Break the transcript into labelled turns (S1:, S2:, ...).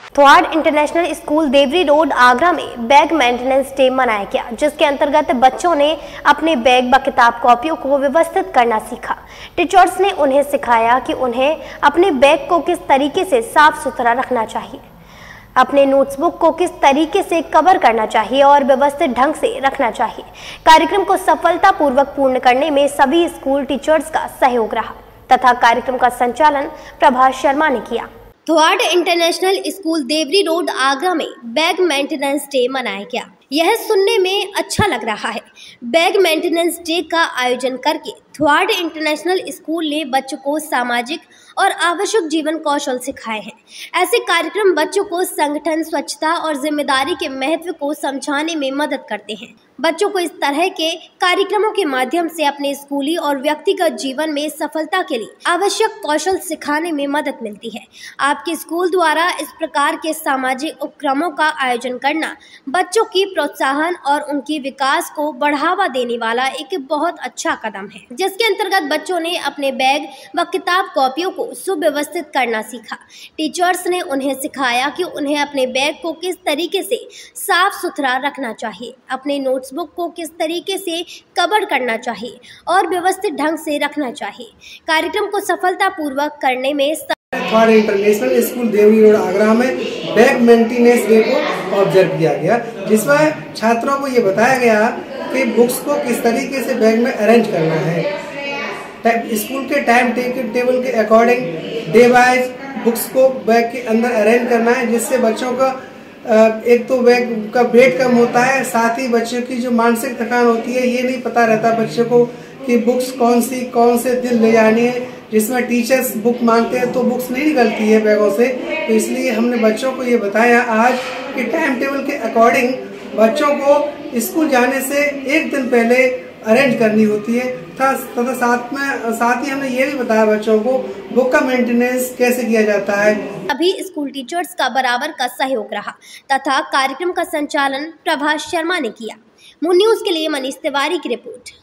S1: थ्वाड international school Deori road Agra में bag maintenance day मनाया गया, जिसके अंतर्गत बच्चों ने अपने बैग व किताब कॉपियों को व्यवस्थित करना सीखा। टीचर्स ने उन्हें सिखाया कि उन्हें अपने बैग को किस तरीके से साफ सुथरा रखना चाहिए, अपने नोटबुक को किस तरीके से कवर करना चाहिए और व्यवस्थित ढंग से रखना चाहिए। कार्यक्रम को सफलतापूर्वक पूर्ण करने में सभी स्कूल टीचर्स का सहयोग रहा तथा कार्यक्रम का संचालन प्रभाष शर्मा ने किया। थ्वाड international school Deori road Agra में बैग मेंटेनेंस डे मनाया गया। यह सुनने में अच्छा लग रहा है। बैग मेंटेनेंस डे का आयोजन करके थ्वाड इंटरनेशनल स्कूल ने बच्चों को सामाजिक और आवश्यक जीवन कौशल सिखाए हैं। ऐसे कार्यक्रम बच्चों को संगठन, स्वच्छता और जिम्मेदारी के महत्व को समझाने में मदद करते हैं। बच्चों को इस तरह के कार्यक्रमों के माध्यम से अपने स्कूली और व्यक्तिगत जीवन में सफलता के लिए आवश्यक कौशल सिखाने में मदद मिलती है। आपके स्कूल द्वारा इस प्रकार के सामाजिक उपक्रमों का आयोजन करना बच्चों की प्रोत्साहन और उनके विकास को बढ़ावा देने वाला एक बहुत अच्छा कदम है, जिसके अंतर्गत बच्चों ने अपने बैग व किताब कॉपियों को सुव्यवस्थित करना सीखा। टीचर्स ने उन्हें सिखाया कि उन्हें अपने बैग को किस तरीके से साफ सुथरा रखना चाहिए, अपने नोटबुक को किस तरीके से कवर करना चाहिए और व्यवस्थित ढंग से रखना चाहिए। कार्यक्रम को सफलतापूर्वक करने में
S2: थ्वाड international school Deori road Agra में बैग मेंटेनेंस डे को ऑब्जर्व किया गया, जिसमें छात्रों को ये बताया गया कि बुक्स को किस तरीके से बैग में अरेंज करना है। स्कूल के टाइम टेबल के अकॉर्डिंग डे वाइज बुक्स को बैग के अंदर अरेंज करना है, जिससे बच्चों का एक तो बैग का वेट कम होता है, साथ ही बच्चों की जो मानसिक थकान होती है ये नहीं पता रहता बच्चों को कि बुक्स कौन से दिन ले जानी है। जिसमें टीचर्स बुक मांगते हैं तो बुक्स नहीं निकलती है बैगों से, तो इसलिए हमने बच्चों को ये बताया आज कि टाइम टेबल के अकॉर्डिंग बच्चों को स्कूल जाने से एक दिन पहले अरेंज करनी होती है तथा साथ ही हमने ये भी बताया बच्चों को बुक का मेंटेनेंस कैसे किया जाता है।
S1: अभी स्कूल टीचर्स का बराबर का सहयोग रहा तथा कार्यक्रम का संचालन प्रभाष शर्मा ने किया। मून न्यूज के लिए मनीष तिवारी की रिपोर्ट।